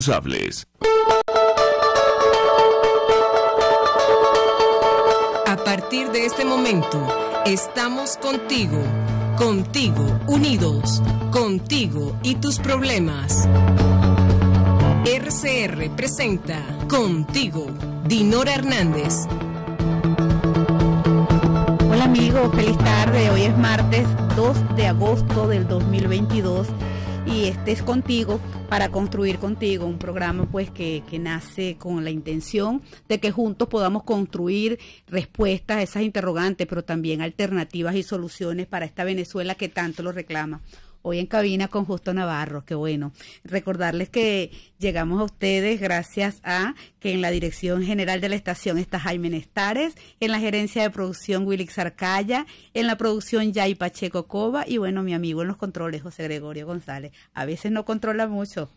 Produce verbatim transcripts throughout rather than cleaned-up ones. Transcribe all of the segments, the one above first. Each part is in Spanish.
responsables. A partir de este momento, estamos contigo, contigo, unidos, contigo y tus problemas. R C R presenta Contigo, Dinora Hernández. Hola amigos, feliz tarde. Hoy es martes dos de agosto del dos mil veintidós y este es Contigo para construir contigo, un programa pues que, que nace con la intención de que juntos podamos construir respuestas a esas interrogantes, pero también alternativas y soluciones para esta Venezuela que tanto lo reclama. Hoy en cabina con Justo Navarro, qué bueno. Recordarles que llegamos a ustedes gracias a que en la dirección general de la estación está Jaime Nestares, en la gerencia de producción Wilix Arcaya, en la producción Yay Pacheco Cova y bueno, mi amigo en los controles José Gregorio González. A veces no controla mucho.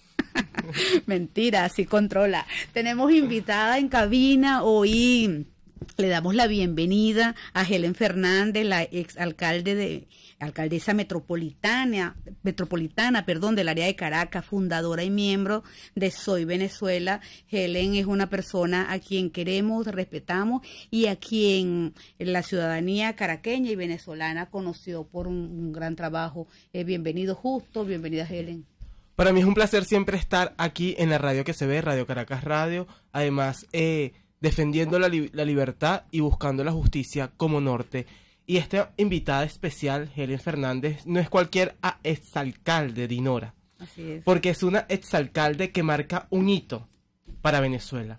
Mentira, sí controla. Tenemos invitada en cabina hoy. Le damos la bienvenida a Helen Fernández, la ex alcalde de alcaldesa metropolitana, metropolitana, perdón, del área de Caracas, fundadora y miembro de Soy Venezuela. Helen es una persona a quien queremos, respetamos y a quien la ciudadanía caraqueña y venezolana conoció por un, un gran trabajo. Eh, bienvenido Justo, bienvenida Helen. Para mí es un placer siempre estar aquí en la radio que se ve, Radio Caracas Radio, además eh, defendiendo la, li la libertad y buscando la justicia como norte. Y esta invitada especial, Helen Fernández, no es cualquier exalcalde, Dinora. Así es. Porque es una exalcalde que marca un hito para Venezuela.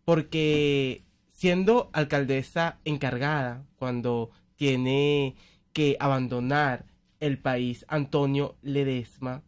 Porque siendo alcaldesa encargada, cuando tiene que abandonar el país Antonio Ledesma,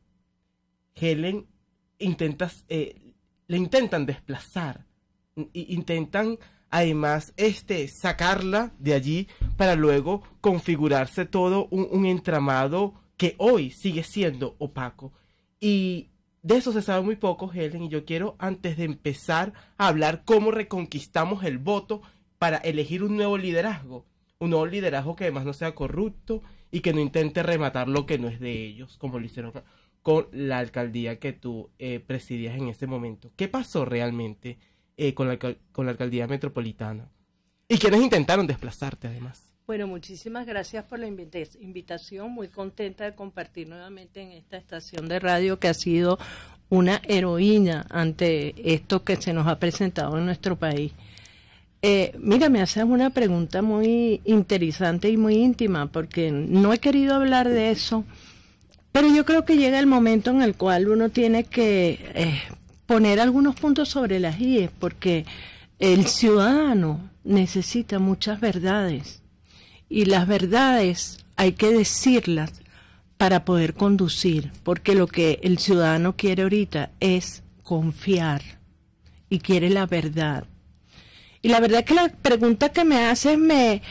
Helen intenta, eh, le intentan desplazar, intentan además este sacarla de allí para luego configurarse todo un, un entramado que hoy sigue siendo opaco. Y de eso se sabe muy poco, Helen, y yo quiero, antes de empezar a hablar cómo reconquistamos el voto para elegir un nuevo liderazgo, un nuevo liderazgo que además no sea corrupto y que no intente rematar lo que no es de ellos, como lo hicieron con la alcaldía que tú eh, presidías en ese momento. ¿Qué pasó realmente Eh, con, la, con la alcaldía metropolitana? ¿Y quiénes intentaron desplazarte además? Bueno, muchísimas gracias por la invitación, muy contenta de compartir nuevamente en esta estación de radio que ha sido una heroína ante esto que se nos ha presentado en nuestro país. Eh, mira, me haces una pregunta muy interesante y muy íntima porque no he querido hablar de eso, pero yo creo que llega el momento en el cual uno tiene que eh, poner algunos puntos sobre las íes, porque el ciudadano necesita muchas verdades y las verdades hay que decirlas para poder conducir, porque lo que el ciudadano quiere ahorita es confiar y quiere la verdad. Y la verdad que la pregunta que me haces me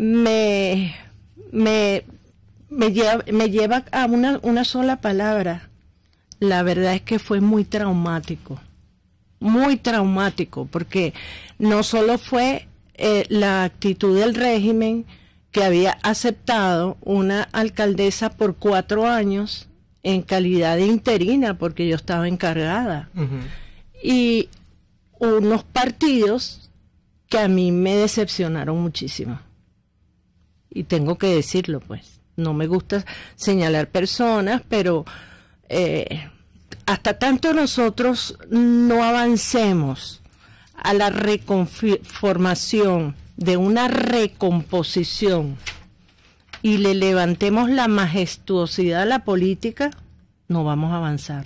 me me me lleva, me lleva a una, una sola palabra. La verdad es que fue muy traumático, muy traumático, porque no solo fue eh, la actitud del régimen que había aceptado una alcaldesa por cuatro años en calidad de interina, porque yo estaba encargada, uh-huh. Y unos partidos que a mí me decepcionaron muchísimo. Y tengo que decirlo, pues, no me gusta señalar personas, pero Eh, hasta tanto nosotros no avancemos a la reconformación de una recomposición y le levantemos la majestuosidad a la política, no vamos a avanzar.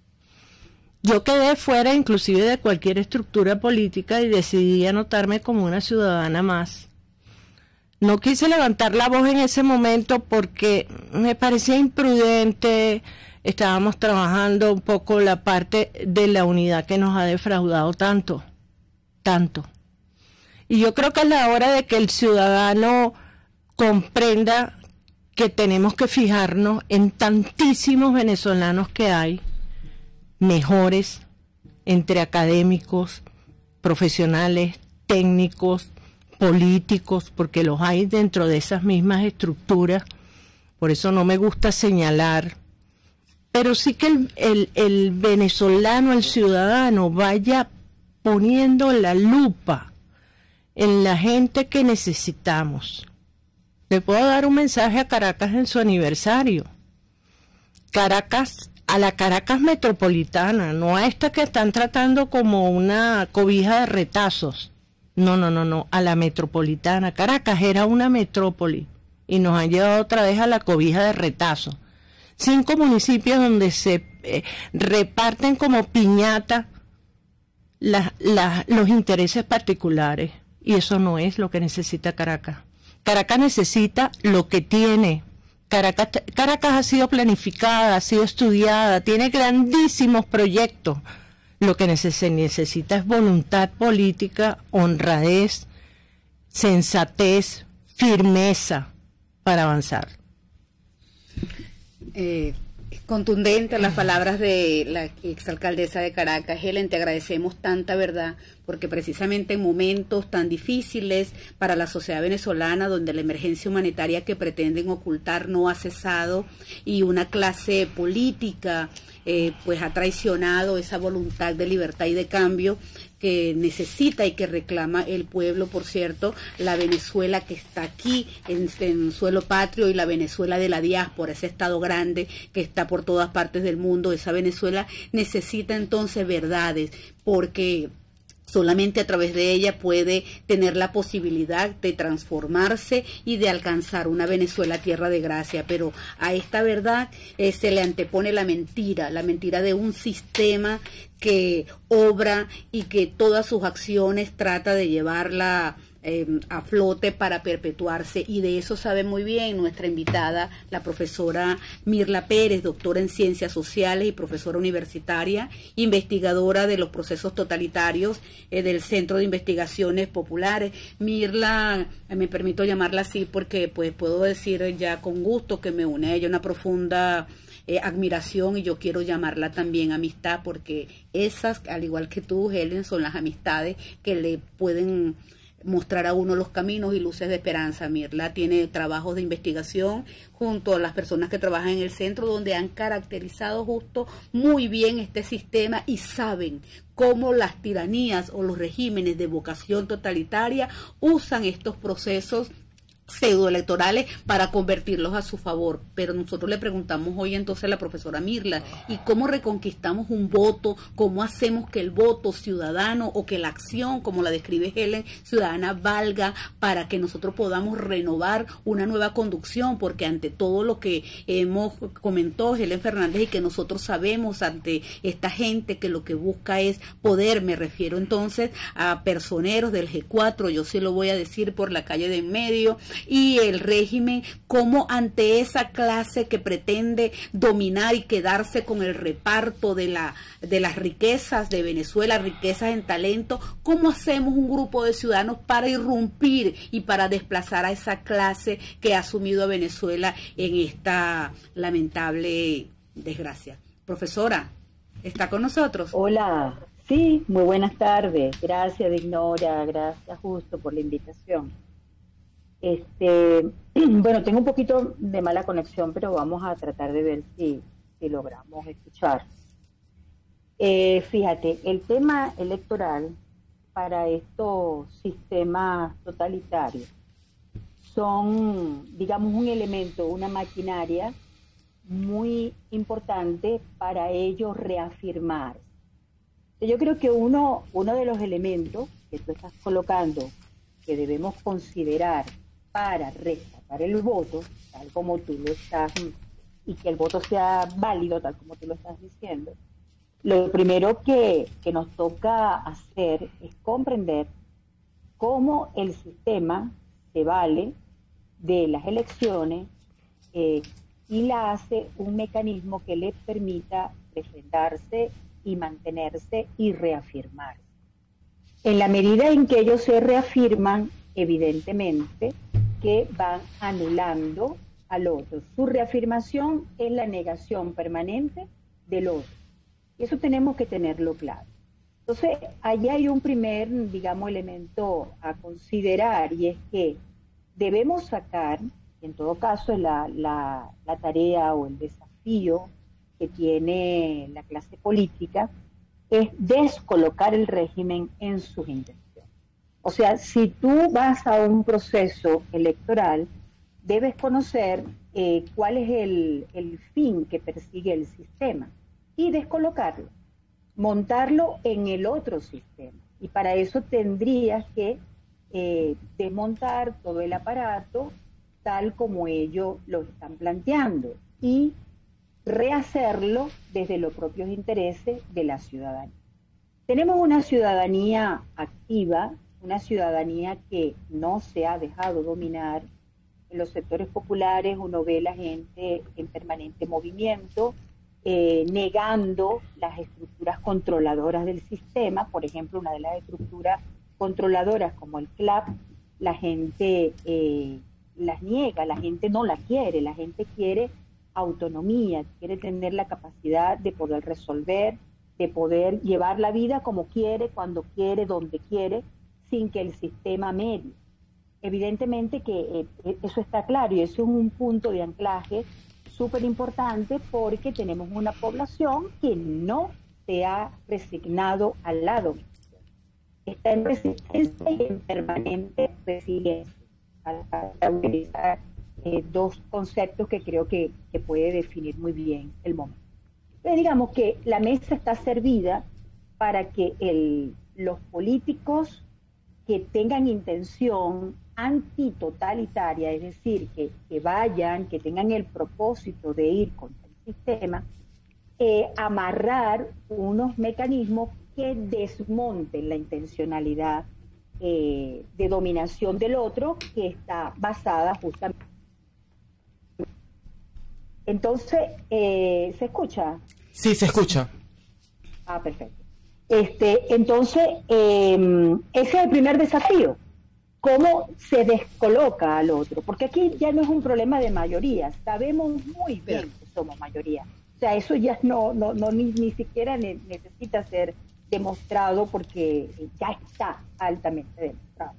Yo quedé fuera inclusive de cualquier estructura política y decidí anotarme como una ciudadana más. No quise levantar la voz en ese momento porque me parecía imprudente. Estábamos trabajando un poco la parte de la unidad que nos ha defraudado tanto, tanto. Y yo creo que es la hora de que el ciudadano comprenda que tenemos que fijarnos en tantísimos venezolanos que hay, mejores, entre académicos, profesionales, técnicos, políticos, porque los hay dentro de esas mismas estructuras. Por eso no me gusta señalar, pero sí que el, el, el venezolano, el ciudadano, vaya poniendo la lupa en la gente que necesitamos. Le puedo dar un mensaje a Caracas en su aniversario. Caracas, a la Caracas metropolitana, no a esta que están tratando como una cobija de retazos. No, no, no, no, a la metropolitana. Caracas era una metrópoli y nos han llevado otra vez a la cobija de retazos. Cinco municipios donde se eh, reparten como piñata la, la, los intereses particulares, y eso no es lo que necesita Caracas. Caracas necesita lo que tiene. Caracas, Caracas ha sido planificada, ha sido estudiada, tiene grandísimos proyectos. Lo que se necesita es voluntad política, honradez, sensatez, firmeza para avanzar. Eh, contundente las palabras de la exalcaldesa de Caracas. Helen, te agradecemos tanta verdad, porque precisamente en momentos tan difíciles para la sociedad venezolana, donde la emergencia humanitaria que pretenden ocultar no ha cesado y una clase política eh, pues ha traicionado esa voluntad de libertad y de cambio que necesita y que reclama el pueblo, por cierto, la Venezuela que está aquí en, en suelo patrio y la Venezuela de la diáspora, ese estado grande que está por todas partes del mundo. Esa Venezuela necesita entonces verdades, porque solamente a través de ella puede tener la posibilidad de transformarse y de alcanzar una Venezuela tierra de gracia. Pero a esta verdad eh, se le antepone la mentira, la mentira de un sistema que obra y que todas sus acciones trata de llevarla eh, a flote para perpetuarse, y de eso sabe muy bien nuestra invitada, la profesora Mirla Pérez, doctora en Ciencias Sociales y profesora universitaria, investigadora de los procesos totalitarios eh, del Centro de Investigaciones Populares. Mirla, eh, me permito llamarla así porque pues puedo decir ya con gusto que me une a ella una profunda Eh, admiración, y yo quiero llamarla también amistad, porque esas, al igual que tú, Helen, son las amistades que le pueden mostrar a uno los caminos y luces de esperanza. Mirla tiene trabajos de investigación junto a las personas que trabajan en el centro, donde han caracterizado justo muy bien este sistema y saben cómo las tiranías o los regímenes de vocación totalitaria usan estos procesos pseudoelectorales para convertirlos a su favor. Pero nosotros le preguntamos hoy entonces a la profesora Mirla, ¿y cómo reconquistamos un voto? ¿Cómo hacemos que el voto ciudadano, o que la acción, como la describe Helen, ciudadana, valga para que nosotros podamos renovar una nueva conducción? Porque ante todo lo que hemos comentado Helen Fernández y que nosotros sabemos ante esta gente que lo que busca es poder, me refiero entonces a personeros del G cuatro, yo sí lo voy a decir por la calle de en medio, y el régimen, como ante esa clase que pretende dominar y quedarse con el reparto de la de las riquezas de Venezuela, riquezas en talento, ¿cómo hacemos un grupo de ciudadanos para irrumpir y para desplazar a esa clase que ha asumido a Venezuela en esta lamentable desgracia? Profesora, ¿está con nosotros? Hola, sí, muy buenas tardes. Gracias, Dignora, gracias Justo por la invitación. Este, bueno, tengo un poquito de mala conexión, pero vamos a tratar de ver si, si logramos escuchar. Eh, fíjate, el tema electoral para estos sistemas totalitarios son, digamos, un elemento, una maquinaria muy importante para ellos reafirmar. Yo creo que uno, uno de los elementos que tú estás colocando que debemos considerar para rescatar el voto, tal como tú lo estás, y que el voto sea válido, tal como tú lo estás diciendo, lo primero que, que nos toca hacer es comprender cómo el sistema se vale de las elecciones eh, y la hace un mecanismo que le permita refrendarse y mantenerse y reafirmarse. En la medida en que ellos se reafirman, evidentemente que van anulando al otro. Su reafirmación es la negación permanente del otro. Y eso tenemos que tenerlo claro. Entonces, allí hay un primer, digamos, elemento a considerar, y es que debemos sacar, en todo caso, la, la, la tarea o el desafío que tiene la clase política es descolocar el régimen en sus intenciones. O sea, si tú vas a un proceso electoral, debes conocer eh, cuál es el, el fin que persigue el sistema y descolocarlo, montarlo en el otro sistema. Y para eso tendrías que eh, desmontar todo el aparato tal como ellos lo están planteando y rehacerlo desde los propios intereses de la ciudadanía. Tenemos una ciudadanía activa, una ciudadanía que no se ha dejado dominar. En los sectores populares uno ve la gente en permanente movimiento, eh, negando las estructuras controladoras del sistema. Por ejemplo, una de las estructuras controladoras como el C L A P, la gente eh, las niega, la gente no la quiere, la gente quiere autonomía, quiere tener la capacidad de poder resolver, de poder llevar la vida como quiere, cuando quiere, donde quiere, sin que el sistema medie. Evidentemente que eh, eso está claro y eso es un punto de anclaje súper importante porque tenemos una población que no se ha resignado al lado. Está en resistencia y en permanente resiliencia. Para utilizar eh, dos conceptos que creo que, que puede definir muy bien el momento. Entonces, digamos que la mesa está servida para que el, los políticos que tengan intención antitotalitaria, es decir, que, que vayan, que tengan el propósito de ir contra el sistema, eh, amarrar unos mecanismos que desmonten la intencionalidad eh, de dominación del otro, que está basada justamente. Entonces, eh, ¿se escucha? Sí, se escucha. Ah, perfecto. Este, entonces, eh, ese es el primer desafío. ¿Cómo se descoloca al otro? Porque aquí ya no es un problema de mayoría. Sabemos muy bien que somos mayoría. O sea, eso ya no, no, no ni, ni siquiera ne necesita ser demostrado porque ya está altamente demostrado.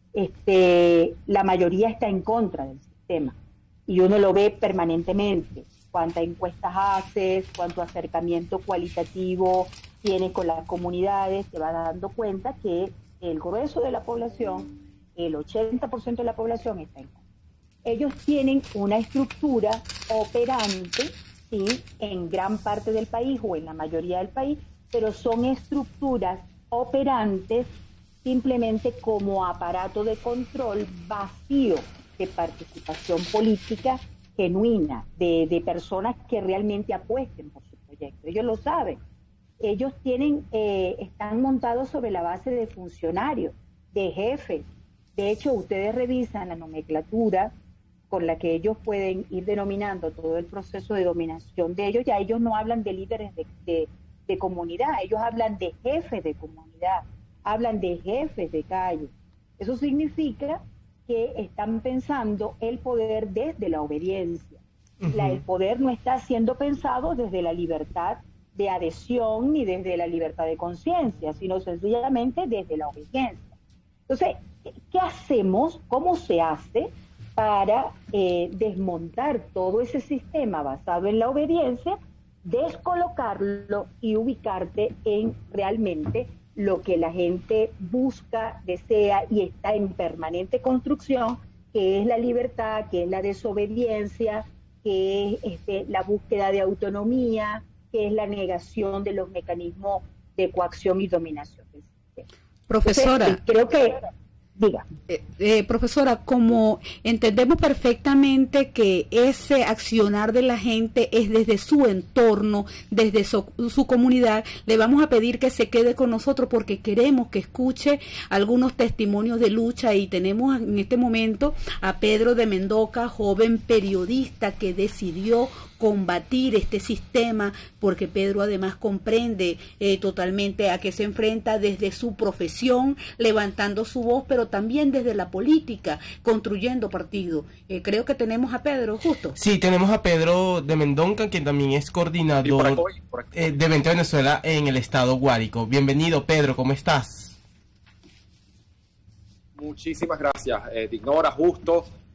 Este, la mayoría está en contra del sistema y uno lo ve permanentemente. Cuántas encuestas haces, cuánto acercamiento cualitativo tiene con las comunidades, te vas dando cuenta que el grueso de la población, el ochenta por ciento de la población está en contra. Ellos tienen una estructura operante, sí, en gran parte del país o en la mayoría del país, pero son estructuras operantes simplemente como aparato de control vacío de participación política genuina, de, de personas que realmente apuesten por su proyecto. Ellos lo saben. Ellos tienen, eh, están montados sobre la base de funcionarios, de jefes. De hecho, ustedes revisan la nomenclatura con la que ellos pueden ir denominando todo el proceso de dominación de ellos. Ya ellos no hablan de líderes de, de, de comunidad, ellos hablan de jefes de comunidad, hablan de jefes de calle. Eso significa que están pensando el poder desde la obediencia. Uh-huh. La, el poder no está siendo pensado desde la libertad de adhesión ni desde la libertad de conciencia, sino sencillamente desde la obediencia. Entonces, ¿qué hacemos? ¿Cómo se hace para eh, desmontar todo ese sistema basado en la obediencia, descolocarlo y ubicarte en realmente lo que la gente busca, desea y está en permanente construcción, que es la libertad, que es la desobediencia, que es este, la búsqueda de autonomía, que es la negación de los mecanismos de coacción y dominación del sistema? Profesora, Entonces, creo que... Diga. Eh, eh, profesora, como entendemos perfectamente que ese accionar de la gente es desde su entorno, desde su, su comunidad, le vamos a pedir que se quede con nosotros porque queremos que escuche algunos testimonios de lucha y tenemos en este momento a Pedro de Mendoca, joven periodista que decidió combatir este sistema porque Pedro además comprende eh, totalmente a qué se enfrenta desde su profesión, levantando su voz, pero también desde la política, construyendo partido. Eh, creo que tenemos a Pedro, justo. Sí, tenemos a Pedro de Mendoca, quien también es coordinador por aquí, por aquí. Eh, de Venta Venezuela en el estado Guárico. Bienvenido, Pedro, ¿cómo estás? Muchísimas gracias, eh, Dignora, justo.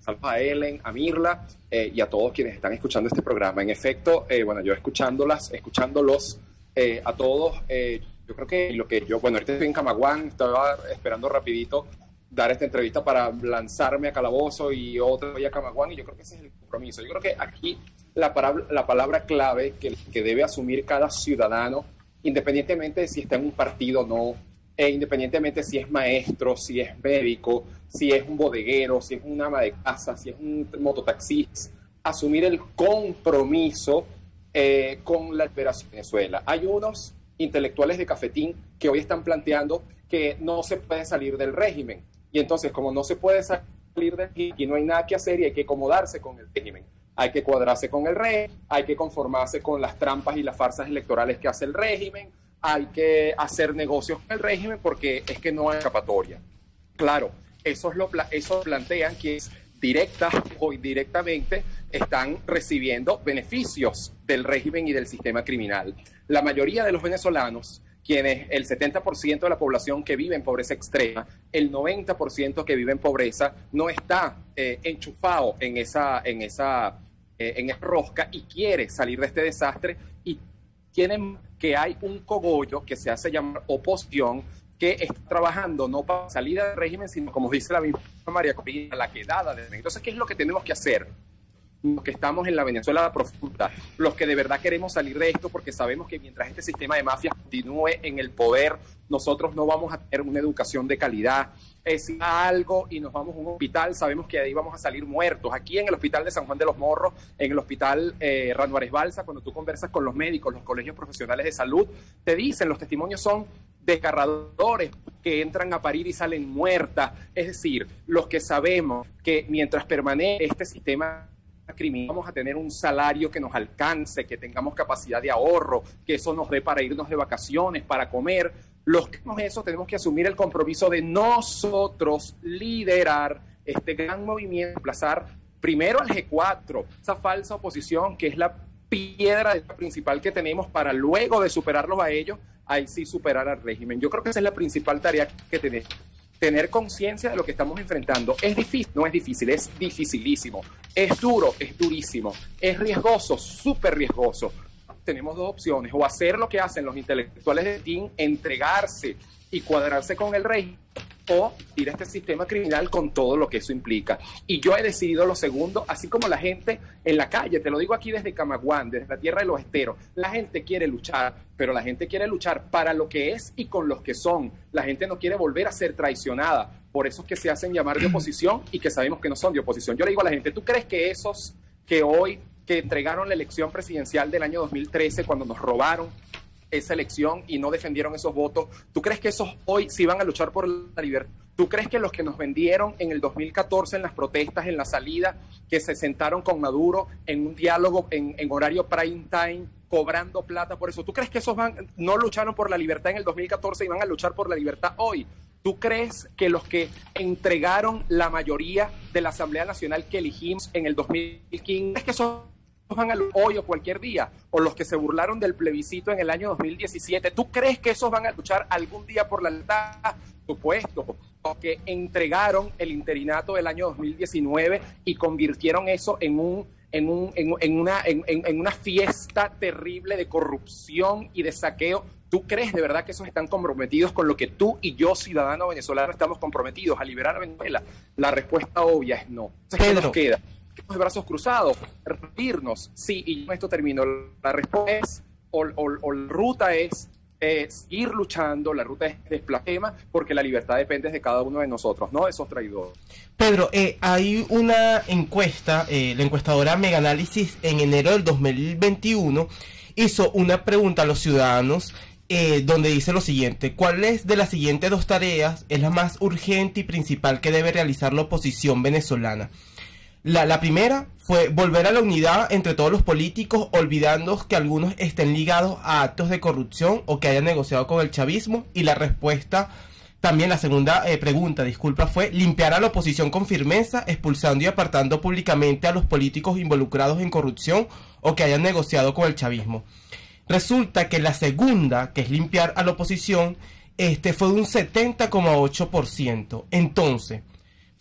Saludos a Ellen, a Mirla eh, y a todos quienes están escuchando este programa. En efecto, eh, bueno, yo escuchándolas, escuchándolos eh, a todos, eh, yo creo que lo que yo, bueno, ahorita estoy en Camaguán, estaba esperando rapidito dar esta entrevista para lanzarme a Calabozo y otra voy a Camaguán, y yo creo que ese es el compromiso. Yo creo que aquí la, palabra, la palabra clave que, que debe asumir cada ciudadano, independientemente de si está en un partido o no, e independientemente si es maestro, si es médico, si es un bodeguero, si es un ama de casa, si es un mototaxista, asumir el compromiso eh, con la liberación de Venezuela. Hay unos intelectuales de cafetín que hoy están planteando que no se puede salir del régimen. Y entonces, como no se puede salir del régimen y no hay nada que hacer y hay que acomodarse con el régimen, hay que cuadrarse con el régimen, hay que conformarse con las trampas y las farsas electorales que hace el régimen, hay que hacer negocios con el régimen porque es que no hay escapatoria. Claro, eso, lo, eso plantean quienes directa o indirectamente están recibiendo beneficios del régimen y del sistema criminal. La mayoría de los venezolanos, quienes el setenta por ciento de la población que vive en pobreza extrema, el noventa por ciento que vive en pobreza, no está eh, enchufado en esa, en, esa, eh, en esa rosca y quiere salir de este desastre, y tienen que hay un cogollo que se hace llamar oposición, que está trabajando no para salir del régimen, sino, como dice la misma María Corina, la quedada del régimen. Entonces, ¿qué es lo que tenemos que hacer? Los que estamos en la Venezuela profunda, los que de verdad queremos salir de esto, porque sabemos que mientras este sistema de mafias continúe en el poder, nosotros no vamos a tener una educación de calidad. Eh, si hay algo y nos vamos a un hospital, sabemos que ahí vamos a salir muertos. Aquí en el hospital de San Juan de los Morros, en el hospital eh, Ranuares Balsa, cuando tú conversas con los médicos, los colegios profesionales de salud, te dicen, los testimonios son desgarradores, que entran a parir y salen muertas. Es decir, los que sabemos que mientras permanece este sistema criminal, vamos a tener un salario que nos alcance, que tengamos capacidad de ahorro, que eso nos dé para irnos de vacaciones, para comer. Los que hacemos eso tenemos que asumir el compromiso de nosotros liderar este gran movimiento, emplazar primero al G cuatro, esa falsa oposición que es la piedra principal que tenemos, para luego de superarlos a ellos, ahí sí superar al régimen. Yo creo que esa es la principal tarea que tenemos. Tener conciencia de lo que estamos enfrentando. ¿Es difícil? No es difícil, es dificilísimo. ¿Es duro? Es durísimo. ¿Es riesgoso? Súper riesgoso. Tenemos dos opciones: o hacer lo que hacen los intelectuales de T I N, entregarse y cuadrarse con el régimen, o ir a este sistema criminal con todo lo que eso implica. Y yo he decidido lo segundo, así como la gente en la calle, te lo digo aquí desde Camaguán, desde la tierra de los esteros. La gente quiere luchar, pero la gente quiere luchar para lo que es y con los que son. La gente no quiere volver a ser traicionada. Por eso es que se hacen llamar de oposición y que sabemos que no son de oposición. Yo le digo a la gente, ¿tú crees que esos que hoy, que entregaron la elección presidencial del año dos mil trece, cuando nos robaron esa elección y no defendieron esos votos, ¿tú crees que esos hoy sí van a luchar por la libertad? ¿Tú crees que los que nos vendieron en el dos mil catorce en las protestas, en la salida, que se sentaron con Maduro en un diálogo en, en horario prime time, cobrando plata por eso, ¿tú crees que esos van, no lucharon por la libertad en el dos mil catorce y van a luchar por la libertad hoy? ¿Tú crees que los que entregaron la mayoría de la Asamblea Nacional que elegimos en el dos mil quince, ¿crees que esos van a luchar hoy o cualquier día? O los que se burlaron del plebiscito en el año dos mil diecisiete, ¿tú crees que esos van a luchar algún día por la libertad? Supuesto, porque entregaron el interinato del año dos mil diecinueve y convirtieron eso en un en un en, en una en, en una fiesta terrible de corrupción y de saqueo. ¿Tú crees de verdad que esos están comprometidos con lo que tú y yo, ciudadano venezolano, estamos comprometidos, a liberar a Venezuela? La respuesta obvia es no. Entonces, ¿qué nos queda? De brazos cruzados, rendirnos. Sí, y con esto termino. La respuesta es, o, o, o la ruta es eh, seguir luchando, la ruta es desplazema, porque la libertad depende de cada uno de nosotros, no de esos traidores. Pedro, eh, hay una encuesta, eh, la encuestadora Megaanálisis en enero del dos mil veintiuno hizo una pregunta a los ciudadanos eh, donde dice lo siguiente: ¿cuáles de las siguientes dos tareas es la más urgente y principal que debe realizar la oposición venezolana? La, la primera fue volver a la unidad entre todos los políticos, olvidando que algunos estén ligados a actos de corrupción o que hayan negociado con el chavismo. Y la respuesta, también la segunda eh, pregunta, disculpa, fue limpiar a la oposición con firmeza, expulsando y apartando públicamente a los políticos involucrados en corrupción o que hayan negociado con el chavismo. Resulta que la segunda, que es limpiar a la oposición, este fue de un setenta coma ocho por ciento. Entonces,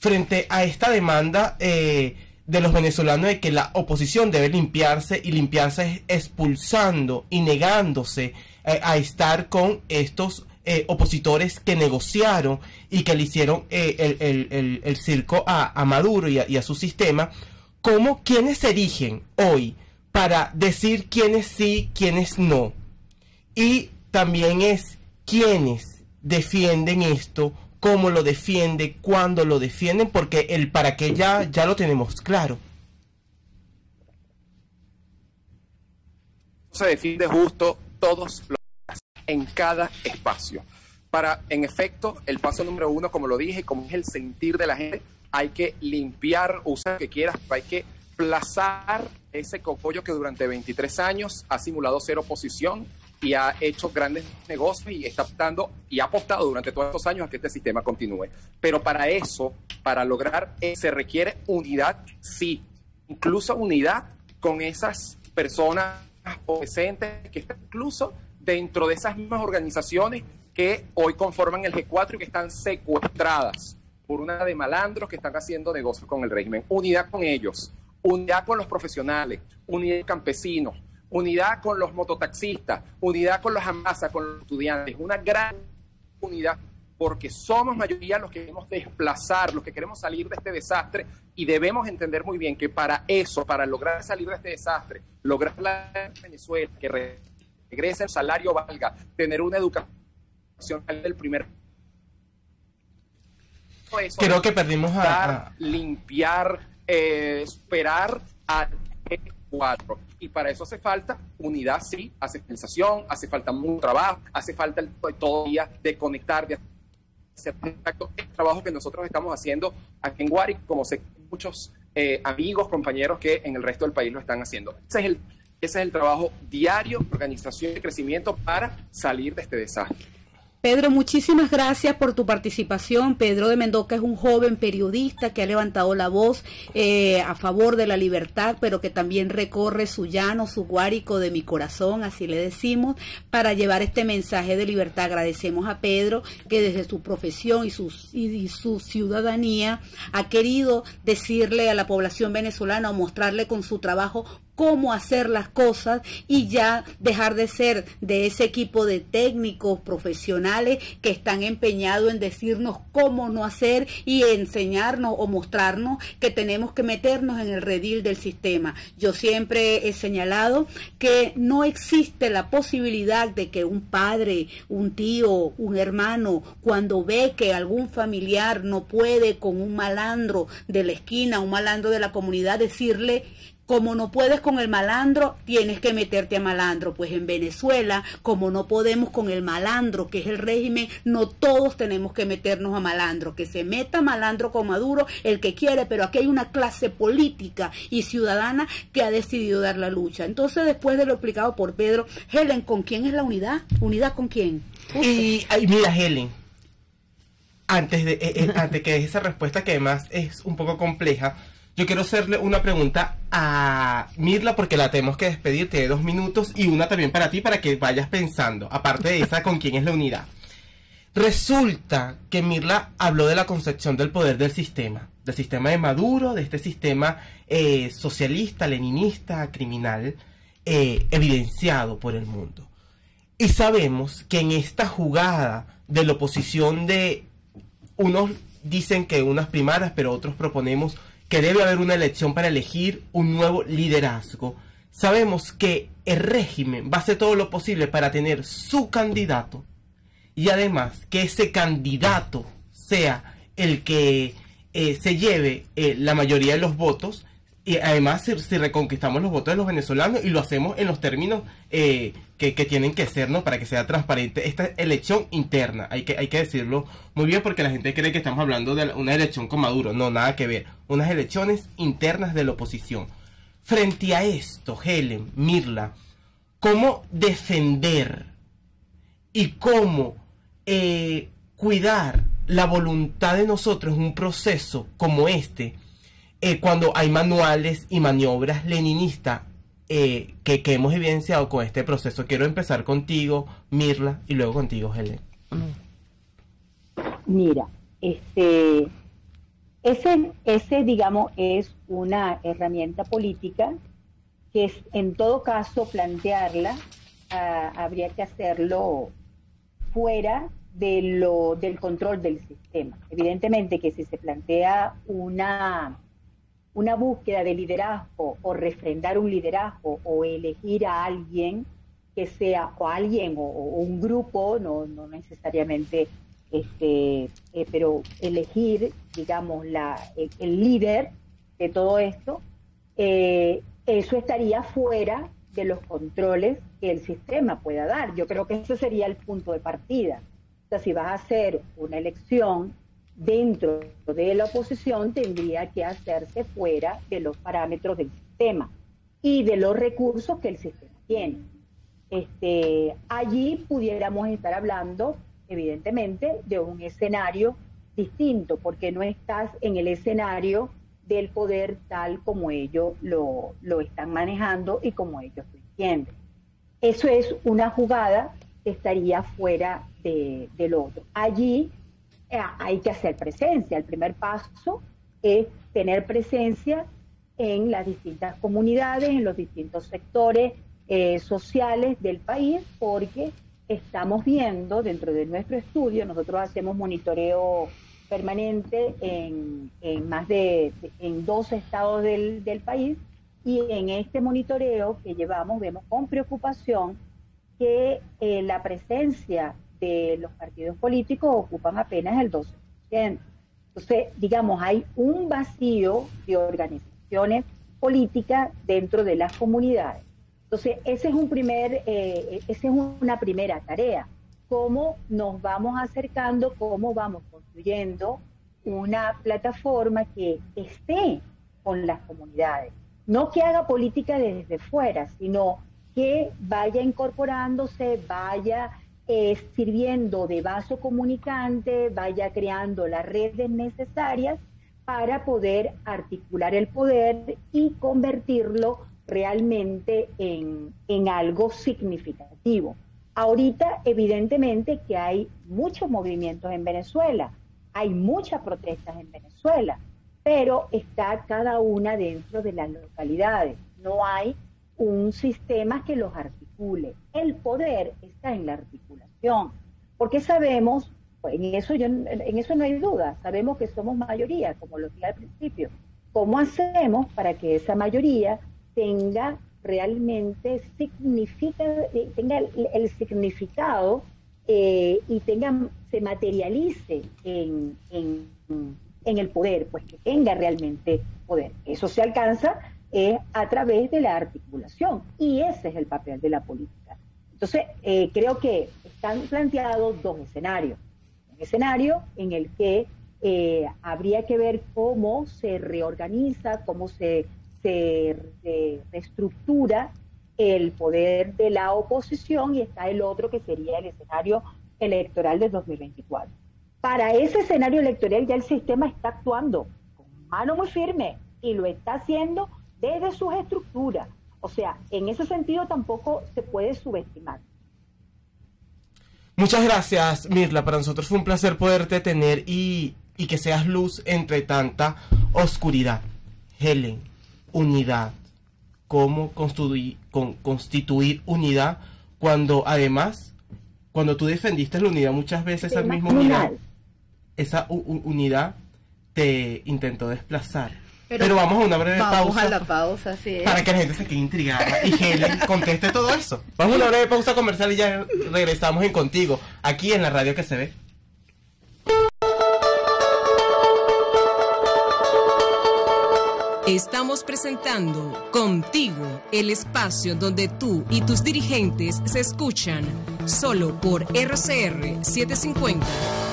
frente a esta demanda eh, de los venezolanos de que la oposición debe limpiarse y limpiarse expulsando y negándose eh, a estar con estos eh, opositores que negociaron y que le hicieron eh, el, el, el, el circo a, a Maduro y a, y a su sistema, ¿cómo quiénes se erigen hoy para decir quiénes sí, quiénes no? Y también es quiénes defienden esto, cómo lo defiende, cuándo lo defienden, porque el para qué ya, ya lo tenemos claro. Se defiende justo todos los días, en cada espacio. Para, en efecto, el paso número uno, como lo dije, como es el sentir de la gente, hay que limpiar, usa lo que quieras, hay que plazar ese cogollo que durante veintitrés años ha simulado ser oposición y ha hecho grandes negocios y está apostando y ha apostado durante todos estos años a que este sistema continúe. Pero para eso, para lograr, eh, se requiere unidad, sí, incluso unidad con esas personas presentes que están incluso dentro de esas mismas organizaciones que hoy conforman el G cuatro y que están secuestradas por una de malandros que están haciendo negocios con el régimen. Unidad con ellos, unidad con los profesionales, unidad con campesinos, unidad con los mototaxistas, unidad con los amasas, con los estudiantes, una gran unidad, porque somos mayoría los que queremos desplazar, los que queremos salir de este desastre, y debemos entender muy bien que para eso, para lograr salir de este desastre, lograr la Venezuela, que regrese el salario valga, tener una educación del primer... Eso, creo que perdimos a... a... limpiar, eh, esperar a cuatro. Y para eso hace falta unidad, sí, hace sensación, hace falta mucho trabajo, hace falta el, todo el día de conectar, de hacer el trabajo que nosotros estamos haciendo aquí en Guárico, como sé muchos eh, amigos, compañeros que en el resto del país lo están haciendo. Ese es el, ese es el trabajo diario, organización y crecimiento para salir de este desastre. Pedro, muchísimas gracias por tu participación. Pedro de Mendoza es un joven periodista que ha levantado la voz eh, a favor de la libertad, pero que también recorre su llano, su Guárico de mi corazón, así le decimos, para llevar este mensaje de libertad. Agradecemos a Pedro que desde su profesión y su, y, y su ciudadanía ha querido decirle a la población venezolana o mostrarle con su trabajo cómo hacer las cosas y ya dejar de ser de ese equipo de técnicos profesionales que están empeñados en decirnos cómo no hacer y enseñarnos o mostrarnos que tenemos que meternos en el redil del sistema. Yo siempre he señalado que no existe la posibilidad de que un padre, un tío, un hermano, cuando ve que algún familiar no puede con un malandro de la esquina, un malandro de la comunidad, decirle: como no puedes con el malandro, tienes que meterte a malandro. Pues en Venezuela, como no podemos con el malandro, que es el régimen, no todos tenemos que meternos a malandro. Que se meta malandro con Maduro el que quiere, pero aquí hay una clase política y ciudadana que ha decidido dar la lucha. Entonces, después de lo explicado por Pedro, Helen, ¿con quién es la unidad? ¿Unidad con quién? Y ay, mira, Helen, antes de, eh, eh, antes que esa respuesta, que además es un poco compleja, yo quiero hacerle una pregunta a Mirla, porque la tenemos que despedir, tiene dos minutos, y una también para ti, para que vayas pensando, aparte de esa, ¿con quién es la unidad? Resulta que Mirla habló de la concepción del poder del sistema, del sistema de Maduro, de este sistema eh, socialista, leninista, criminal, eh, evidenciado por el mundo. Y sabemos que en esta jugada de la oposición, de unos dicen que unas primarias, pero otros proponemos que debe haber una elección para elegir un nuevo liderazgo, sabemos que el régimen va a hacer todo lo posible para tener su candidato, y además que ese candidato sea el que eh, se lleve eh, la mayoría de los votos, y además si, si reconquistamos los votos de los venezolanos y lo hacemos en los términos eh, que, que tienen que ser, ¿no? Para que sea transparente esta elección interna. Hay que, hay que decirlo muy bien, porque la gente cree que estamos hablando de una elección con Maduro. No, nada que ver. Unas elecciones internas de la oposición. Frente a esto, Helen, Mirla, ¿cómo defender y cómo eh, cuidar la voluntad de nosotros en un proceso como este? Eh, cuando hay manuales y maniobras leninistas eh, que, que hemos evidenciado con este proceso. Quiero empezar contigo, Mirla, y luego contigo, Helen. Mira, este, ese, ese, digamos, es una herramienta política que es, en todo caso, plantearla, uh, habría que hacerlo fuera de lo, del control del sistema. Evidentemente que si se plantea una, una búsqueda de liderazgo o refrendar un liderazgo o elegir a alguien que sea, o alguien o, o un grupo, no, no necesariamente, este, eh, pero elegir, digamos, la, el, el líder de todo esto, eh, eso estaría fuera de los controles que el sistema pueda dar. Yo creo que ese sería el punto de partida. O sea, si vas a hacer una elección dentro de la oposición, tendría que hacerse fuera de los parámetros del sistema y de los recursos que el sistema tiene. Este, allí pudiéramos estar hablando, evidentemente, de un escenario distinto, porque no estás en el escenario del poder tal como ellos lo, lo están manejando y como ellos lo entienden. Eso es una jugada que estaría fuera de, del otro. Allí eh, hay que hacer presencia. El primer paso es tener presencia en las distintas comunidades, en los distintos sectores eh, sociales del país, porque estamos viendo dentro de nuestro estudio, nosotros hacemos monitoreo permanente en, en más de en dos estados del, del país, y en este monitoreo que llevamos vemos con preocupación que eh, la presencia de los partidos políticos ocupan apenas el doce por ciento. Entonces, digamos, hay un vacío de organizaciones políticas dentro de las comunidades. Entonces, ese es un primer, eh, esa es una primera tarea. Cómo nos vamos acercando, cómo vamos construyendo una plataforma que esté con las comunidades. No que haga política desde fuera, sino que vaya incorporándose, vaya eh, sirviendo de vaso comunicante, vaya creando las redes necesarias para poder articular el poder y convertirlo realmente en, en algo significativo. Ahorita, evidentemente, que hay muchos movimientos en Venezuela, hay muchas protestas en Venezuela, pero está cada una dentro de las localidades. No hay un sistema que los articule. El poder está en la articulación, porque sabemos, pues en eso, yo, en eso no hay duda, sabemos que somos mayoría, como lo dije al principio. ¿Cómo hacemos para que esa mayoría tenga realmente significa, tenga el, el significado eh, y tenga, se materialice en, en, en el poder, pues que tenga realmente poder? Eso se alcanza eh, a través de la articulación, y ese es el papel de la política. Entonces, eh, creo que están planteados dos escenarios. Un escenario en el que eh, habría que ver cómo se reorganiza, cómo se se reestructura el poder de la oposición, y está el otro que sería el escenario electoral de dos mil veinticuatro. Para ese escenario electoral ya el sistema está actuando con mano muy firme y lo está haciendo desde sus estructuras. O sea, en ese sentido tampoco se puede subestimar. Muchas gracias, Mirla. Para nosotros fue un placer poderte tener y, y que seas luz entre tanta oscuridad. Helen, unidad. ¿Cómo constituir, con, constituir unidad cuando además, cuando tú defendiste la unidad muchas veces, esa misma unidad, esa u, unidad te intentó desplazar? Pero, Pero vamos a una breve vamos pausa. Vamos a la pausa, sí. Para que la gente se quede intrigada y Helen conteste todo eso. Vamos a una breve pausa comercial y ya regresamos en Contigo, aquí en la radio que se ve. Estamos presentando Contigo, el espacio donde tú y tus dirigentes se escuchan, solo por R C R setecientos cincuenta.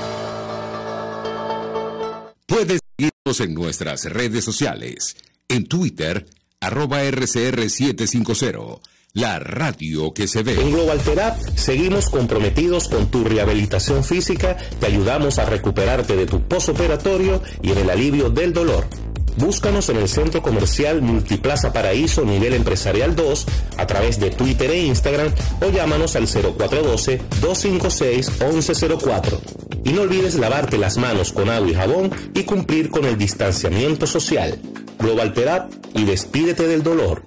Puedes seguirnos en nuestras redes sociales, en Twitter, arroba R C R setecientos cincuenta, la radio que se ve. En Global Therap seguimos comprometidos con tu rehabilitación física, te ayudamos a recuperarte de tu posoperatorio y en el alivio del dolor. Búscanos en el Centro Comercial Multiplaza Paraíso Nivel Empresarial dos a través de Twitter e Instagram, o llámanos al cero cuatro uno dos, dos cinco seis, uno uno cero cuatro. Y no olvides lavarte las manos con agua y jabón y cumplir con el distanciamiento social. Global Pedap y despídete del dolor.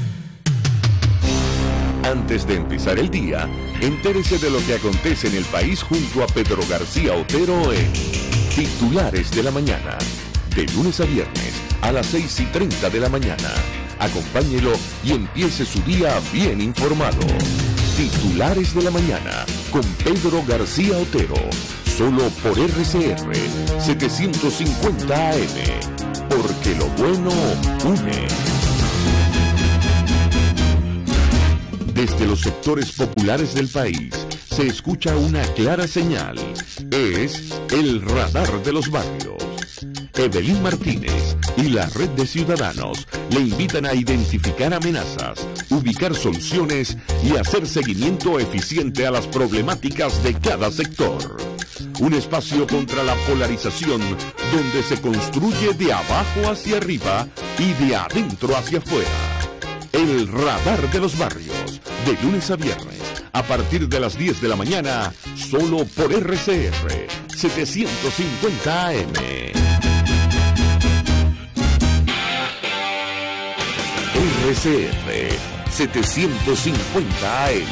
Antes de empezar el día, entérese de lo que acontece en el país junto a Pedro García Otero en Titulares de la Mañana. De lunes a viernes a las seis y treinta de la mañana. Acompáñelo y empiece su día bien informado. Titulares de la Mañana con Pedro García Otero. Solo por R C R setecientos cincuenta A M. Porque lo bueno une. Desde los sectores populares del país se escucha una clara señal. Es el radar de los barrios. Evelyn Martínez y la red de ciudadanos le invitan a identificar amenazas, ubicar soluciones y hacer seguimiento eficiente a las problemáticas de cada sector. Un espacio contra la polarización donde se construye de abajo hacia arriba y de adentro hacia afuera. El radar de los barrios, de lunes a viernes, a partir de las diez de la mañana, solo por R C R setecientos cincuenta A M. R C R setecientos cincuenta A M.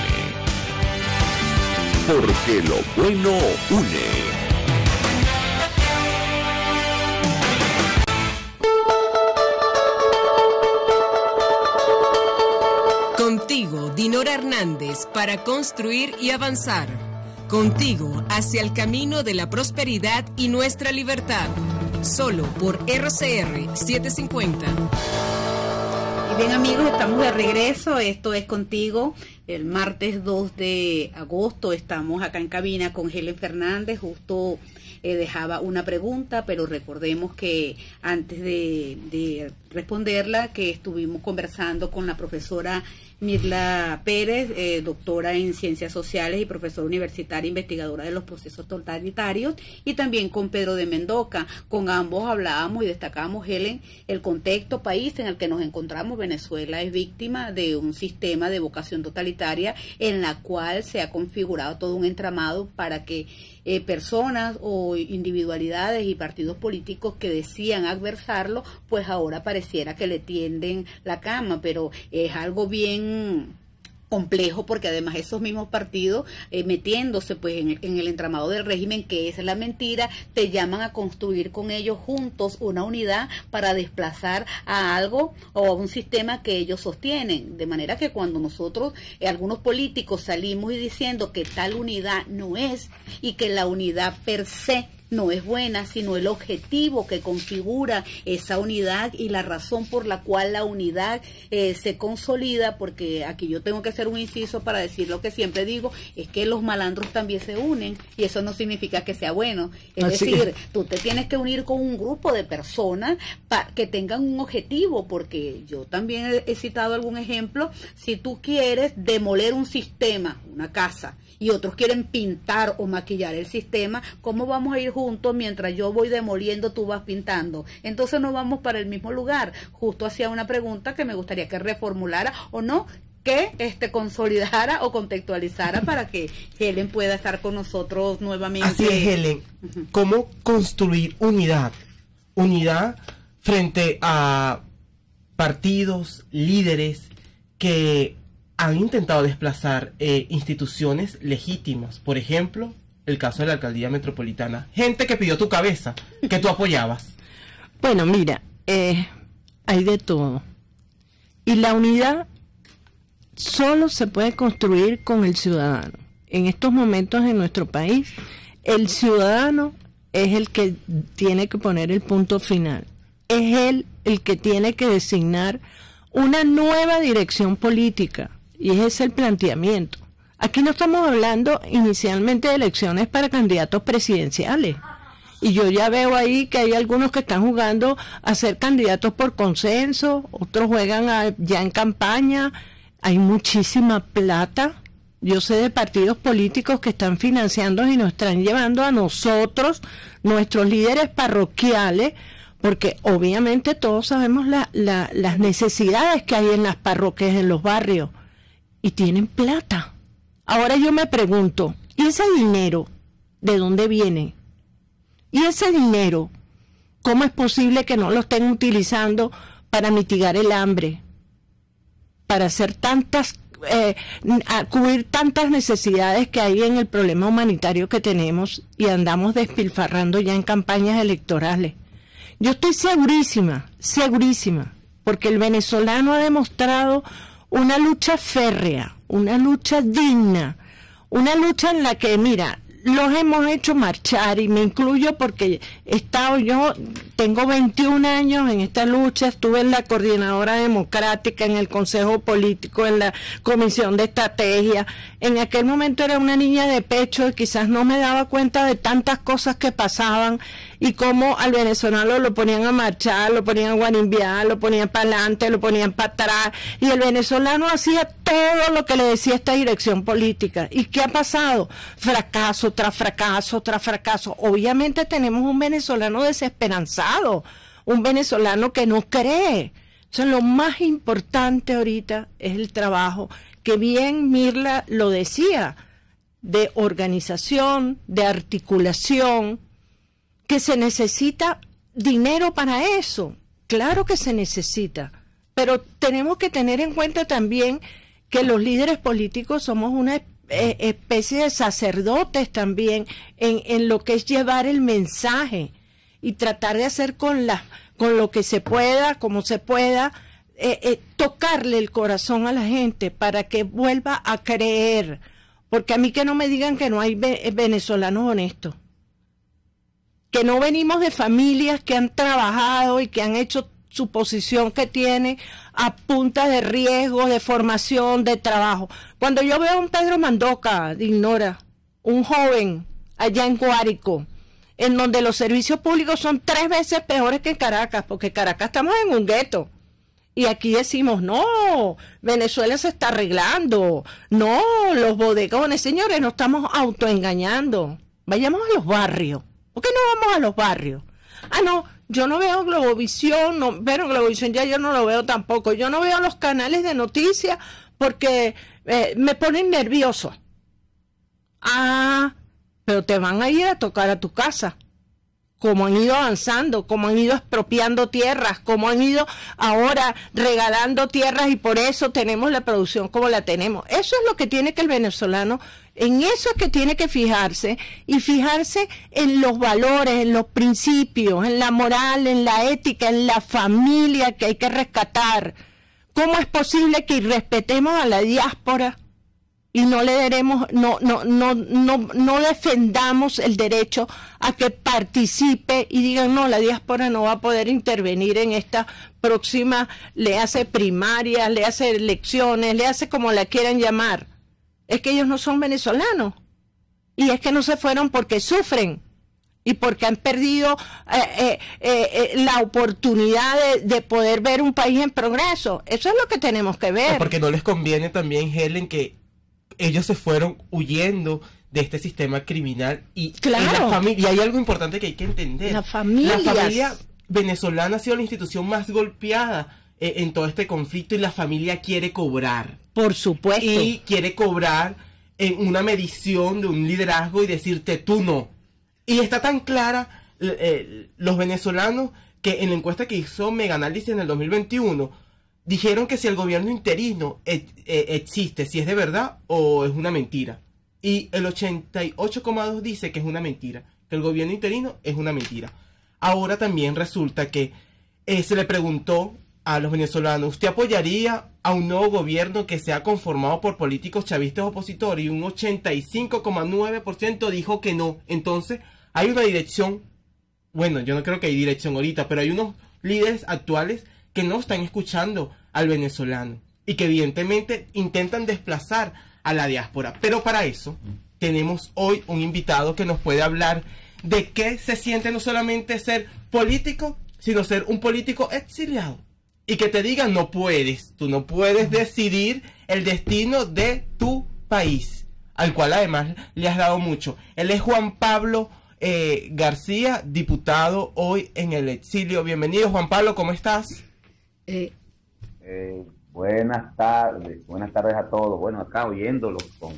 Porque lo bueno une. Contigo, Dinora Hernández, para construir y avanzar. Contigo hacia el camino de la prosperidad y nuestra libertad. Solo por R C R setecientos cincuenta. Y bien, amigos, estamos de regreso. Esto es Contigo. El martes dos de agosto estamos acá en cabina con Helen Fernández. Justo eh, dejaba una pregunta, pero recordemos que antes de, de responderla, que estuvimos conversando con la profesora Mirla Pérez, eh, doctora en Ciencias Sociales y profesora universitaria investigadora de los procesos totalitarios, y también con Pedro de Mendoza. Con ambos hablábamos y destacábamos, Helen, el contexto país en el que nos encontramos. Venezuela es víctima de un sistema de vocación totalitaria en la cual se ha configurado todo un entramado para que eh, personas o individualidades y partidos políticos que decían adversarlo, pues ahora pareciera que le tienden la cama, pero es algo bien complejo, porque además esos mismos partidos, eh, metiéndose pues en, en el entramado del régimen, que es la mentira, te llaman a construir con ellos juntos una unidad para desplazar a algo o a un sistema que ellos sostienen, de manera que cuando nosotros, eh, algunos políticos, salimos y diciendo que tal unidad no es, y que la unidad per se no es buena, sino el objetivo que configura esa unidad y la razón por la cual la unidad eh, se consolida, porque aquí yo tengo que hacer un inciso para decir lo que siempre digo, es que los malandros también se unen, y eso no significa que sea bueno. Es Así decir, es. Tú te tienes que unir con un grupo de personas para que tengan un objetivo, porque yo también he, he citado algún ejemplo. Si tú quieres demoler un sistema, una casa, y otros quieren pintar o maquillar el sistema, ¿cómo vamos a ir juntos mientras yo voy demoliendo, tú vas pintando? Entonces no vamos para el mismo lugar. Justo hacía una pregunta que me gustaría que reformulara o no, que este consolidara o contextualizara para que Helen pueda estar con nosotros nuevamente. Así es, Helen. Uh-huh. ¿Cómo construir unidad? Unidad frente a partidos, líderes que han intentado desplazar eh, instituciones legítimas. Por ejemplo, el caso de la alcaldía metropolitana. Gente que pidió tu cabeza, que tú apoyabas. Bueno, mira, eh, hay de todo. Y la unidad solo se puede construir con el ciudadano. En estos momentos en nuestro país, el ciudadano es el que tiene que poner el punto final. Es él el que tiene que designar una nueva dirección política. Y ese es el planteamiento. Aquí no estamos hablando inicialmente de elecciones para candidatos presidenciales. Y yo ya veo ahí que hay algunos que están jugando a ser candidatos por consenso, otros juegan a, ya en campaña. Hay muchísima plata. Yo sé de partidos políticos que están financiando y nos están llevando a nosotros, nuestros líderes parroquiales, porque obviamente todos sabemos la, la, las necesidades que hay en las parroquias, en los barrios. Y tienen plata. Ahora yo me pregunto, ¿y ese dinero ¿De dónde viene? Y ese dinero, ¿cómo es posible que no lo estén utilizando para mitigar el hambre? Para hacer tantas, eh, a cubrir tantas necesidades que hay en el problema humanitario que tenemos y andamos despilfarrando ya en campañas electorales. Yo estoy segurísima, segurísima, porque el venezolano ha demostrado una lucha férrea, una lucha digna, una lucha en la que, mira, los hemos hecho marchar, y me incluyo porque he estado yo, tengo veintiún años en esta lucha, estuve en la Coordinadora Democrática, en el Consejo Político, en la Comisión de Estrategia. En aquel momento era una niña de pecho y quizás no me daba cuenta de tantas cosas que pasaban y cómo al venezolano lo ponían a marchar, lo ponían a guarimbiar, lo ponían para adelante, lo ponían para atrás, y el venezolano hacía todo lo que le decía esta dirección política. ¿Y qué ha pasado? Fracaso tras fracaso tras fracaso. Obviamente tenemos un venezolano desesperanzado, un venezolano que no cree. Entonces, lo más importante ahorita es el trabajo, que bien Mirla lo decía, de organización, de articulación, que se necesita dinero para eso. Claro que se necesita, pero tenemos que tener en cuenta también que los líderes políticos somos una eh, especie de sacerdotes también en, en lo que es llevar el mensaje y tratar de hacer con, la, con lo que se pueda, como se pueda, eh, eh, tocarle el corazón a la gente para que vuelva a creer. Porque a mí que no me digan que no hay ve venezolanos honestos, que no venimos de familias que han trabajado y que han hecho su posición que tiene a punta de riesgo, de formación, de trabajo. Cuando yo veo a un Pedro Mandoca de Ignora, un joven allá en Guárico, en donde los servicios públicos son tres veces peores que en Caracas, porque en Caracas estamos en un gueto. Y aquí decimos, no, Venezuela se está arreglando, no, los bodegones, señores, nos estamos autoengañando. Vayamos a los barrios. ¿Por qué no vamos a los barrios? Ah, no, yo no veo Globovisión, no, pero Globovisión ya yo no lo veo tampoco. Yo no veo los canales de noticias porque eh, me ponen nervioso. Ah, pero te van a ir a tocar a tu casa. Como han ido avanzando, como han ido expropiando tierras, como han ido ahora regalando tierras, y por eso tenemos la producción como la tenemos. Eso es lo que tiene que el venezolano, en eso es que tiene que fijarse, y fijarse en los valores, en los principios, en la moral, en la ética, en la familia que hay que rescatar. ¿Cómo es posible que irrespetemos a la diáspora y no le daremos, no, no, no, no, no defendamos el derecho a que participe y digan, no, la diáspora no va a poder intervenir en esta próxima, le hace primarias, le hace elecciones, le hace como la quieran llamar? Es que ellos no son venezolanos, y es que no se fueron porque sufren y porque han perdido eh, eh, eh, eh, la oportunidad de, de poder ver un país en progreso. Eso es lo que tenemos que ver. Porque no les conviene también, Helen, que ellos se fueron huyendo de este sistema criminal, y, claro, y la familia, y hay algo importante que hay que entender. La familia, la familia venezolana ha sido la institución más golpeada eh, en todo este conflicto, y la familia quiere cobrar. Por supuesto. Y quiere cobrar en una medición de un liderazgo y decirte tú no. Y está tan clara eh, los venezolanos que en la encuesta que hizo Meganálisis en el dos mil veintiuno dijeron que si el gobierno interino et, eh, existe, si es de verdad o es una mentira. Y el ochenta y ocho coma dos dice que es una mentira, que el gobierno interino es una mentira. Ahora también resulta que eh, se le preguntó a los venezolanos, ¿usted apoyaría a un nuevo gobierno que sea conformado por políticos chavistas opositores? Y un ochenta y cinco coma nueve por ciento dijo que no. Entonces, hay una dirección, bueno, yo no creo que hay dirección ahorita, pero hay unos líderes actuales que no están escuchando al venezolano y que evidentemente intentan desplazar a la diáspora. Pero para eso tenemos hoy un invitado que nos puede hablar de qué se siente no solamente ser político, sino ser un político exiliado. Y que te digan, no puedes, tú no puedes decidir el destino de tu país, al cual además le has dado mucho. Él es Juan Pablo eh, García, diputado hoy en el exilio. Bienvenido, Juan Pablo, ¿cómo estás? Eh, eh, buenas tardes, buenas tardes a todos. Bueno, acá oyéndolos con,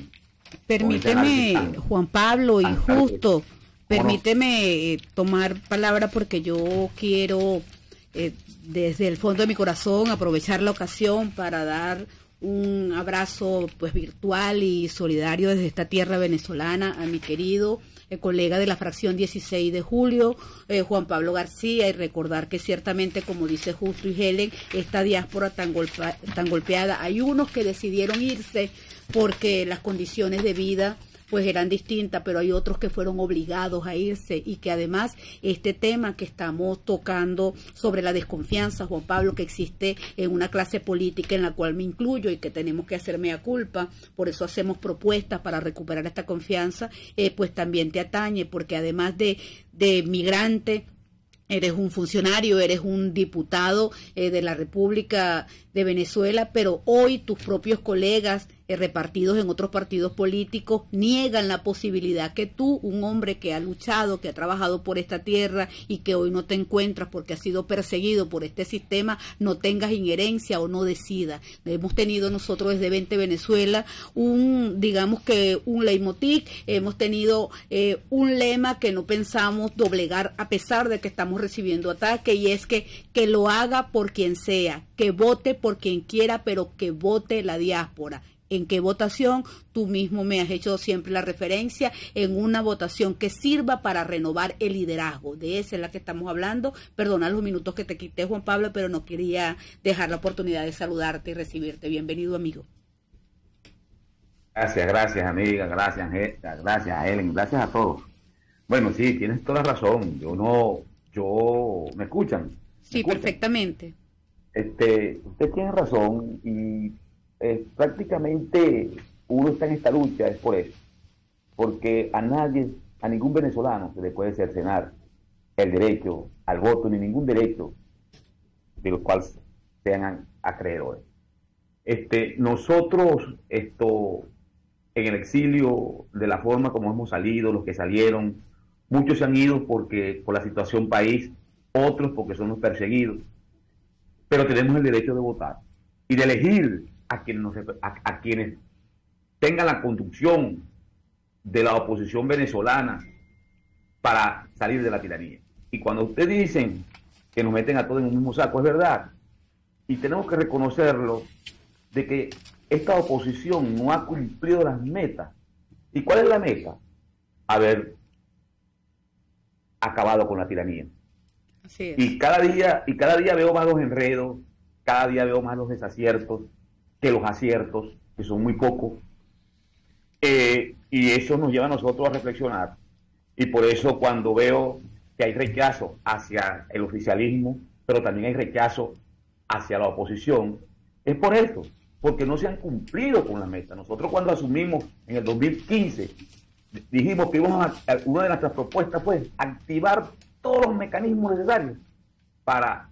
Permíteme, Juan Pablo y Justo, permíteme eh, tomar palabra porque yo quiero eh, desde el fondo de mi corazón aprovechar la ocasión para dar un abrazo pues virtual y solidario desde esta tierra venezolana a mi querido eh, colega de la fracción dieciséis de julio, eh, Juan Pablo García, y recordar que ciertamente, como dice Justo y Helen, esta diáspora tan, golpa, tan golpeada, hay unos que decidieron irse porque las condiciones de vida pues eran distintas, pero hay otros que fueron obligados a irse, y que además este tema que estamos tocando sobre la desconfianza, Juan Pablo, que existe en una clase política en la cual me incluyo y que tenemos que hacer mea culpa, por eso hacemos propuestas para recuperar esta confianza, eh, pues también te atañe, porque además de, de migrante, eres un funcionario, eres un diputado eh, de la República de Venezuela, pero hoy tus propios colegas eh, repartidos en otros partidos políticos niegan la posibilidad que tú, un hombre que ha luchado, que ha trabajado por esta tierra y que hoy no te encuentras porque has sido perseguido por este sistema, no tengas injerencia o no decida. Hemos tenido nosotros desde veinte Venezuela un, digamos que un leitmotiv, hemos tenido eh, un lema que no pensamos doblegar a pesar de que estamos recibiendo ataque, y es que, que lo haga por quien sea, que vote por quien quiera, pero que vote la diáspora. ¿En qué votación? Tú mismo me has hecho siempre la referencia, en una votación que sirva para renovar el liderazgo. De esa es la que estamos hablando. Perdona los minutos que te quité, Juan Pablo, pero no quería dejar la oportunidad de saludarte y recibirte. Bienvenido, amigo. Gracias, gracias, amiga. Gracias, gracias, Helen. Gracias a todos. Bueno, sí, tienes toda la razón. Yo no, yo, ¿me escuchan? ¿Me sí, escuchan? Perfectamente. Este, usted tiene razón, y eh, prácticamente uno está en esta lucha es por eso, porque a nadie, a ningún venezolano se le puede cercenar el derecho al voto, ni ningún derecho de los cuales sean acreedores. Este, nosotros, esto, en el exilio, de la forma como hemos salido, los que salieron, muchos se han ido porque por la situación país, otros porque son los perseguidos, pero tenemos el derecho de votar y de elegir a quienes, nos, a, a quienes tengan la conducción de la oposición venezolana para salir de la tiranía. Y cuando ustedes dicen que nos meten a todos en un mismo saco, es verdad, y tenemos que reconocerlo, de que esta oposición no ha cumplido las metas. ¿Y cuál es la meta? Haber acabado con la tiranía. Así es. Y cada día, y cada día veo más los enredos, cada día veo más los desaciertos que los aciertos, que son muy pocos. Eh, y eso nos lleva a nosotros a reflexionar. Y por eso cuando veo que hay rechazo hacia el oficialismo, pero también hay rechazo hacia la oposición, es por esto, porque no se han cumplido con la meta. Nosotros cuando asumimos en el dos mil quince, dijimos que íbamos a, a, una de nuestras propuestas fue activar todos los mecanismos necesarios para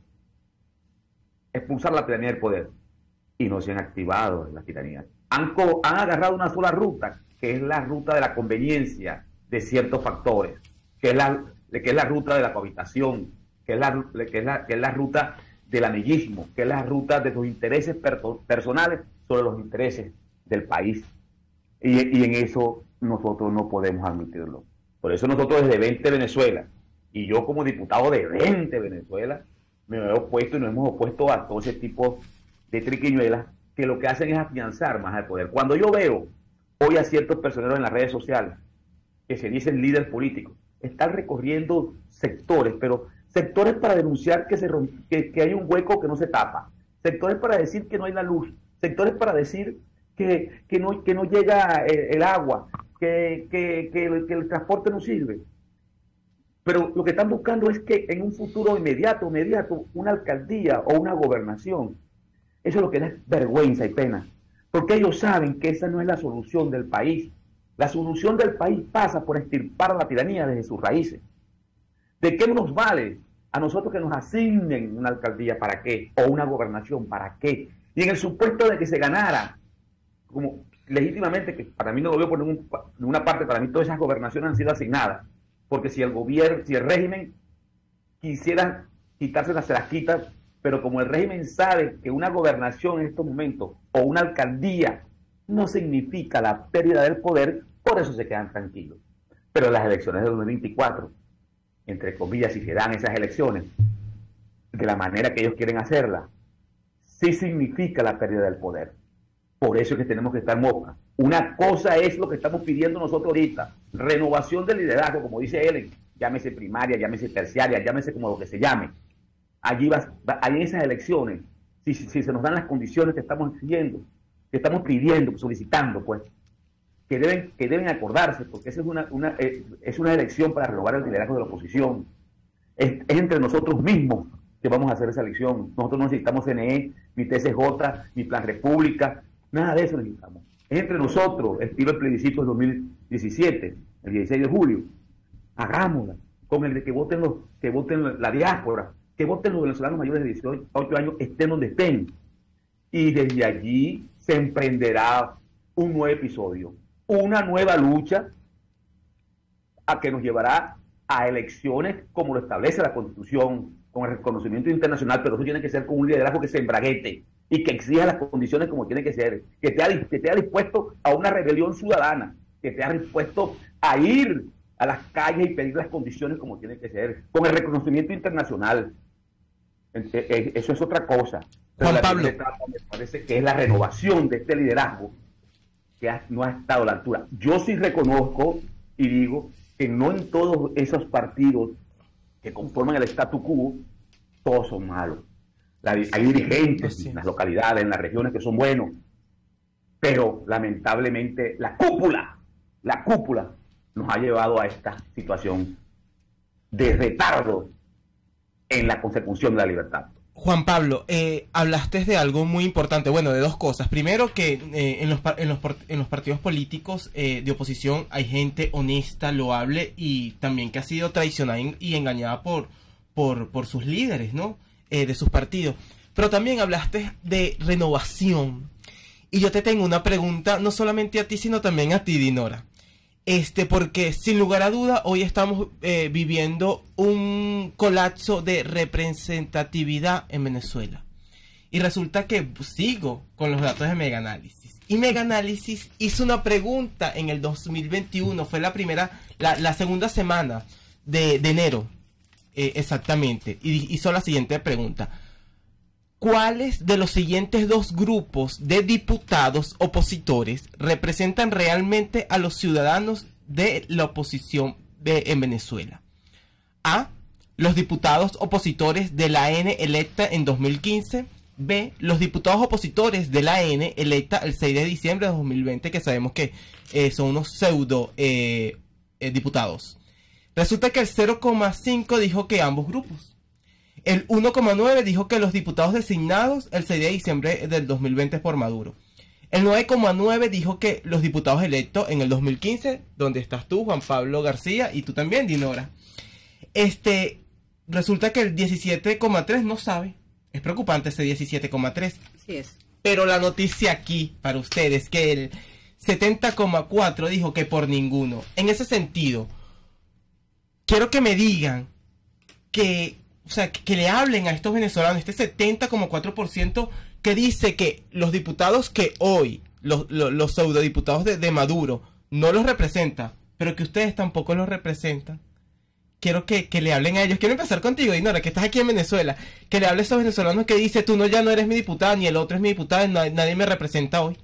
expulsar la tiranía del poder, y no se han activado las tiranías. Han, han agarrado una sola ruta, que es la ruta de la conveniencia de ciertos factores, que es la, que es la ruta de la cohabitación, que es la, que es la, que es la ruta del amiguismo, que es la ruta de los intereses per personales sobre los intereses del país. Y, y en eso nosotros no podemos admitirlo. Por eso nosotros desde veinte Venezuela, y yo como diputado de veinte Venezuela, me he opuesto y nos hemos opuesto a todo ese tipo de triquiñuelas que lo que hacen es afianzar más al poder. Cuando yo veo hoy a ciertos personeros en las redes sociales que se dicen líderes políticos, están recorriendo sectores, pero sectores para denunciar que, se que, que hay un hueco que no se tapa, sectores para decir que no hay la luz, sectores para decir que, que, no, que no llega el, el agua, que, que, que, el, que el transporte no sirve. Pero lo que están buscando es que en un futuro inmediato, inmediato, una alcaldía o una gobernación. Eso es lo que da vergüenza y pena, porque ellos saben que esa no es la solución del país. La solución del país pasa por extirpar la tiranía desde sus raíces. ¿De qué nos vale a nosotros que nos asignen una alcaldía? ¿Para qué? O una gobernación, ¿para qué? Y en el supuesto de que se ganara, como legítimamente, que para mí no lo veo por ningún, ninguna parte, para mí todas esas gobernaciones han sido asignadas, porque si el gobierno, si el régimen quisiera quitárselas, se las quita, pero como el régimen sabe que una gobernación en estos momentos, o una alcaldía, no significa la pérdida del poder, por eso se quedan tranquilos. Pero las elecciones de dos mil veinticuatro, entre comillas, si se dan esas elecciones, de la manera que ellos quieren hacerlas, sí significa la pérdida del poder. Por eso es que tenemos que estar mosca. Una cosa es lo que estamos pidiendo nosotros ahorita, renovación del liderazgo, como dice Ellen, llámese primaria, llámese terciaria, llámese como lo que se llame. Allí va, va ahí en esas elecciones, si, si, si se nos dan las condiciones que estamos exigiendo, que estamos pidiendo, solicitando, pues, que deben, que deben acordarse, porque esa es una, una, eh, es una elección para renovar el liderazgo de la oposición. Es, es entre nosotros mismos que vamos a hacer esa elección. Nosotros no necesitamos C N E, ni T C J, ni Plan República, nada de eso necesitamos. Es entre nosotros, estilo el plebiscito del dos mil diecisiete, el dieciséis de julio. Hagámosla, con el de que voten, los, que voten la diáspora, que voten los venezolanos mayores de dieciocho años, estén donde estén. Y desde allí se emprenderá un nuevo episodio, una nueva lucha a que nos llevará a elecciones como lo establece la Constitución, con el reconocimiento internacional, pero eso tiene que ser con un liderazgo que se embraguete y que exija las condiciones como tiene que ser, que esté, que esté dispuesto a una rebelión ciudadana, que esté dispuesto a ir a las calles y pedir las condiciones como tiene que ser, con el reconocimiento internacional. Eso es otra cosa. Juan Pablo, me parece que es la renovación de este liderazgo que ha, no ha estado a la altura. Yo sí reconozco y digo que no en todos esos partidos que conforman el statu quo, todos son malos. La, hay dirigentes en las localidades, en las regiones que son buenos, pero lamentablemente la cúpula, la cúpula nos ha llevado a esta situación de retardo en la consecución de la libertad. Juan Pablo, eh, hablaste de algo muy importante, bueno, de dos cosas. Primero, que eh, en, los, en, los, en los partidos políticos eh, de oposición hay gente honesta, loable y también que ha sido traicionada y engañada por, por, por sus líderes, ¿no? Eh, de sus partidos. Pero también hablaste de renovación. Y yo te tengo una pregunta, no solamente a ti, sino también a ti, Dinora. Este, porque sin lugar a duda hoy estamos eh, viviendo un colapso de representatividad en Venezuela. Y resulta que sigo con los datos de Mega Análisis. Y Mega Análisis hizo una pregunta en el dos mil veintiuno, fue la primera, la, la segunda semana de, de enero, eh, exactamente. Y hizo la siguiente pregunta. ¿Cuáles de los siguientes dos grupos de diputados opositores representan realmente a los ciudadanos de la oposición de, en Venezuela? A. Los diputados opositores de la A N electa en dos mil quince. B. Los diputados opositores de la A N electa el seis de diciembre de dos mil veinte, que sabemos que eh, son unos pseudo eh, eh, diputados. Resulta que el cero coma cinco dijo que ambos grupos. El uno coma nueve dijo que los diputados designados el seis de diciembre del dos mil veinte por Maduro. El nueve coma nueve dijo que los diputados electos en el dos mil quince, donde estás tú, Juan Pablo García, y tú también, Dinora. Este, resulta que el diecisiete coma tres no sabe. Es preocupante ese diecisiete coma tres. Así es. Pero la noticia aquí para ustedes, que el setenta coma cuatro dijo que por ninguno. En ese sentido, quiero que me digan que... O sea, que, que le hablen a estos venezolanos, este setenta coma cuatro por ciento que dice que los diputados que hoy, los, los, los pseudodiputados de, de Maduro, no los representa, pero que ustedes tampoco los representan. Quiero que, que le hablen a ellos. Quiero empezar contigo, Dinora, que estás aquí en Venezuela. Que le hables a esos venezolanos que dice, tú no ya no eres mi diputada, ni el otro es mi diputada, nadie, nadie me representa hoy.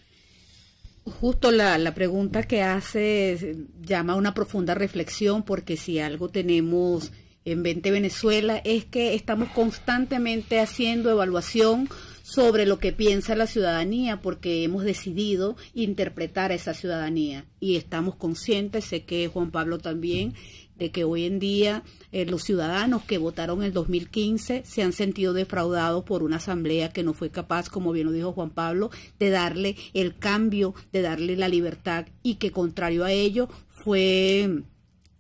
Justo la, la pregunta que hace llama a una profunda reflexión, porque si algo tenemos en Vente Venezuela es que estamos constantemente haciendo evaluación sobre lo que piensa la ciudadanía, porque hemos decidido interpretar a esa ciudadanía y estamos conscientes, sé que Juan Pablo también, de que hoy en día eh, los ciudadanos que votaron en el dos mil quince se han sentido defraudados por una asamblea que no fue capaz, como bien lo dijo Juan Pablo, de darle el cambio, de darle la libertad, y que contrario a ello fue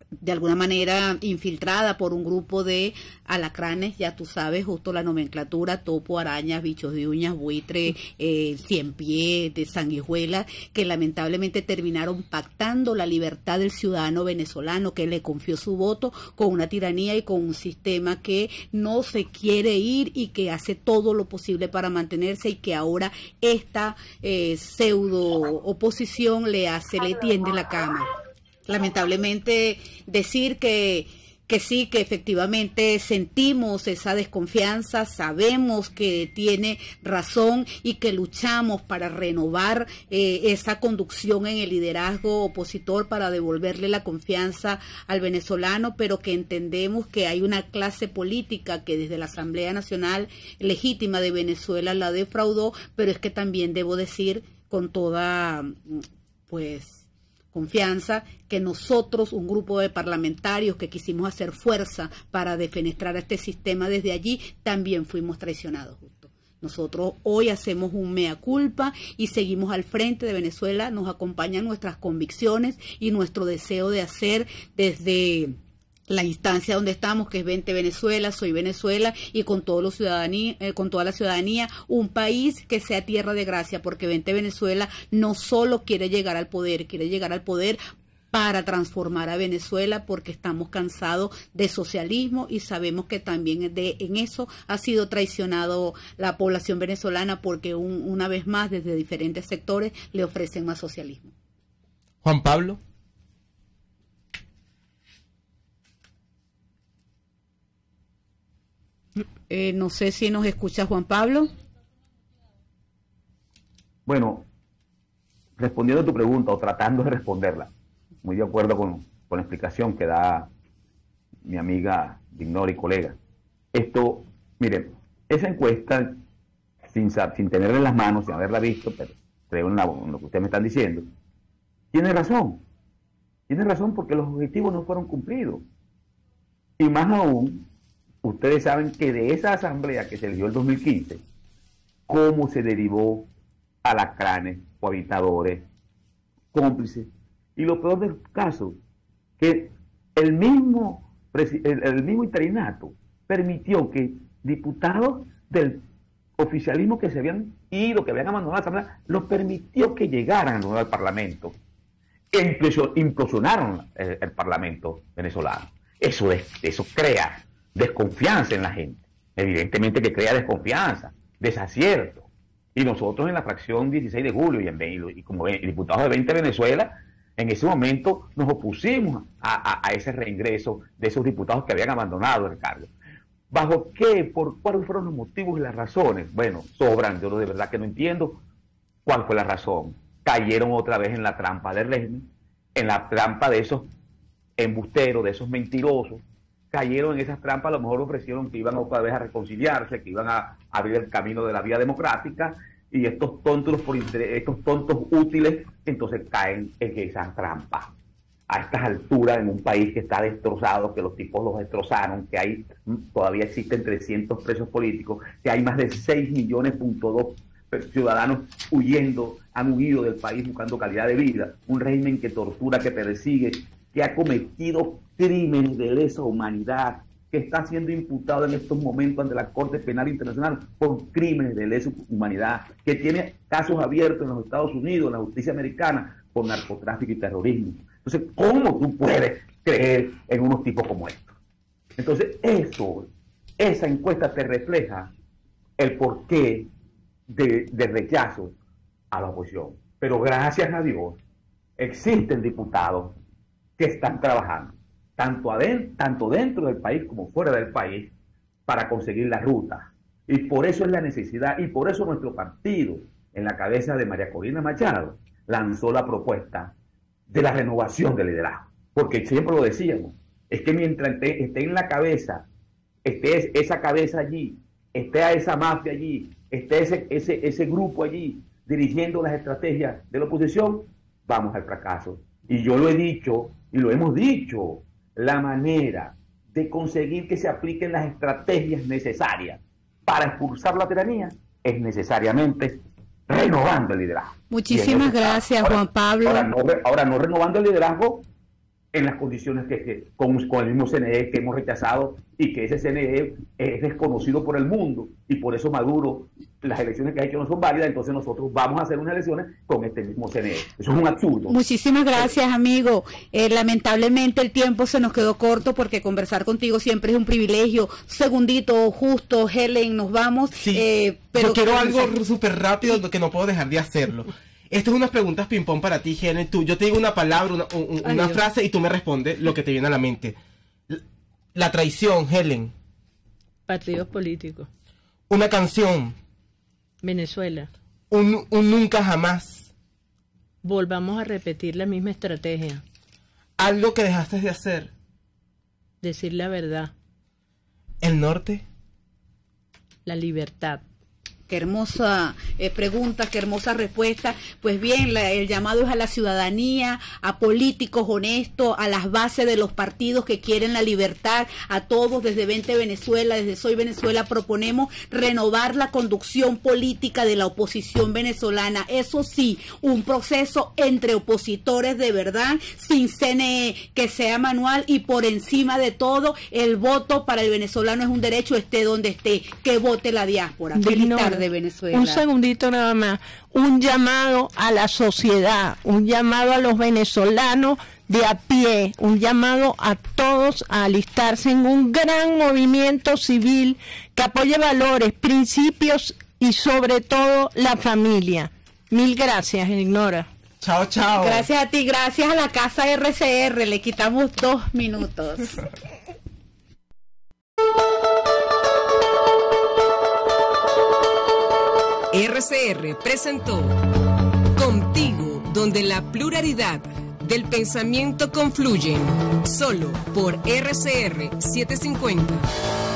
de alguna manera infiltrada por un grupo de alacranes, ya tú sabes, justo la nomenclatura, topo, arañas, bichos de uñas, buitre, eh, cien pies, de sanguijuela, que lamentablemente terminaron pactando la libertad del ciudadano venezolano que le confió su voto con una tiranía y con un sistema que no se quiere ir y que hace todo lo posible para mantenerse, y que ahora esta eh, pseudo oposición le hace, le tiende la cama. Lamentablemente decir que, que sí, que efectivamente sentimos esa desconfianza, sabemos que tiene razón y que luchamos para renovar eh, esa conducción en el liderazgo opositor para devolverle la confianza al venezolano, pero que entendemos que hay una clase política que desde la Asamblea Nacional Legítima de Venezuela la defraudó, pero es que también debo decir con toda, pues, confianza, que nosotros, un grupo de parlamentarios que quisimos hacer fuerza para defenestrar a este sistema desde allí, también fuimos traicionados. Justo. Nosotros hoy hacemos un mea culpa y seguimos al frente de Venezuela, nos acompañan nuestras convicciones y nuestro deseo de hacer desde la instancia donde estamos, que es Vente Venezuela, Soy Venezuela, y con todos los ciudadanía, eh, con toda la ciudadanía, un país que sea tierra de gracia, porque Vente Venezuela no solo quiere llegar al poder, quiere llegar al poder para transformar a Venezuela, porque estamos cansados de socialismo y sabemos que también de, en eso ha sido traicionado la población venezolana, porque un, una vez más desde diferentes sectores le ofrecen más socialismo. Juan Pablo. Eh, no sé si nos escucha Juan Pablo. Bueno, respondiendo a tu pregunta o tratando de responderla, muy de acuerdo con, con la explicación que da mi amiga Dignora y colega. Esto, miren, esa encuesta, sin, sin tenerla en las manos, sin haberla visto, pero creo en, la, en lo que ustedes me están diciendo, tiene razón. Tiene razón porque los objetivos no fueron cumplidos. Y más aún, ustedes saben que de esa asamblea que se eligió el dos mil quince, cómo se derivó alacranes, cohabitadores, cómplices. Y lo peor del caso, que el mismo, el, el mismo interinato permitió que diputados del oficialismo que se habían ido, que habían abandonado la asamblea, los permitió que llegaran al Parlamento. E implosionaron el, el Parlamento venezolano. Eso, es, eso crea desconfianza en la gente. Evidentemente que crea desconfianza, desacierto. Y nosotros en la fracción dieciséis de julio y, en, y como diputados de Vente Venezuela, en ese momento nos opusimos a, a, a ese reingreso de esos diputados que habían abandonado el cargo. ¿Bajo qué? ¿Por cuáles fueron los motivos y las razones? Bueno, sobran. Yo de verdad que no entiendo cuál fue la razón. Cayeron otra vez en la trampa del régimen, en la trampa de esos embusteros, de esos mentirosos. Cayeron en esas trampas, a lo mejor ofrecieron que iban otra vez a reconciliarse, que iban a abrir el camino de la vía democrática, y estos tontos, por interés, estos tontos útiles, entonces caen en esas trampas. A estas alturas, en un país que está destrozado, que los tipos los destrozaron, que hay todavía existen trescientos presos políticos, que hay más de seis millones punto dos ciudadanos huyendo, han huido del país buscando calidad de vida, un régimen que tortura, que persigue, que ha cometido crímenes de lesa humanidad, que está siendo imputado en estos momentos ante la Corte Penal Internacional por crímenes de lesa humanidad, que tiene casos abiertos en los Estados Unidos, en la justicia americana, por narcotráfico y terrorismo. Entonces, ¿cómo tú puedes creer en unos tipos como estos? Entonces, eso, esa encuesta te refleja el porqué de, de rechazo a la oposición. Pero gracias a Dios, existen diputados que están trabajando, tanto, adentro, tanto dentro del país como fuera del país, para conseguir la ruta. Y por eso es la necesidad, y por eso nuestro partido, en la cabeza de María Corina Machado, lanzó la propuesta de la renovación del liderazgo. Porque siempre lo decíamos, es que mientras esté, esté en la cabeza, esté esa cabeza allí, esté a esa mafia allí, esté ese, ese, ese grupo allí, dirigiendo las estrategias de la oposición, vamos al fracaso. Y yo lo he dicho, y lo hemos dicho, la manera de conseguir que se apliquen las estrategias necesarias para expulsar la tiranía es necesariamente renovando el liderazgo. Muchísimas gracias, ahora, Juan Pablo. Ahora no, ahora no renovando el liderazgo en las condiciones que, que con, con el mismo C N E que hemos rechazado y que ese C N E es desconocido por el mundo y por eso Maduro, las elecciones que ha hecho no son válidas, entonces nosotros vamos a hacer unas elecciones con este mismo C N E. Eso es un absurdo. Muchísimas gracias, amigo. Eh, lamentablemente el tiempo se nos quedó corto porque conversar contigo siempre es un privilegio. Segundito, justo, Helen, nos vamos. Sí, eh, pero yo quiero algo súper rápido que no puedo dejar de hacerlo. Estas son unas preguntas ping-pong para ti, Helen. Tú, yo te digo una palabra, una, un, una frase y tú me respondes lo que te viene a la mente. La traición, Helen. Partidos políticos. Una canción. Venezuela. Un, un nunca jamás. Volvamos a repetir la misma estrategia. Algo que dejaste de hacer. Decir la verdad. El norte. La libertad. Qué hermosa eh, pregunta, qué hermosa respuesta. Pues bien, la, el llamado es a la ciudadanía, a políticos honestos, a las bases de los partidos que quieren la libertad, a todos desde Vente Venezuela, desde Soy Venezuela, proponemos renovar la conducción política de la oposición venezolana. Eso sí, un proceso entre opositores de verdad, sin C N E, que sea manual y por encima de todo, el voto para el venezolano es un derecho, esté donde esté, que vote la diáspora. Feliz tarde. De Venezuela. Un segundito nada más, un llamado a la sociedad, un llamado a los venezolanos de a pie, un llamado a todos a alistarse en un gran movimiento civil que apoye valores, principios y sobre todo la familia. Mil gracias, Ignora. Chao, chao. Gracias a ti, gracias a la casa R C R, le quitamos dos minutos. R C R presentó Contigo, donde la pluralidad del pensamiento confluyen, solo por R C R setecientos cincuenta.